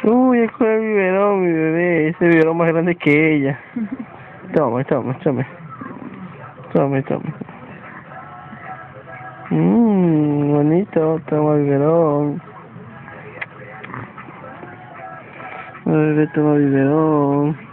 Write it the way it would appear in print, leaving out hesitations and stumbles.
Uy, es con el biberón, mi bebé. Ese biberón más grande que ella. Toma, toma, toma. Toma, toma. Bonito, toma el biberón. Bebé, toma el biberón.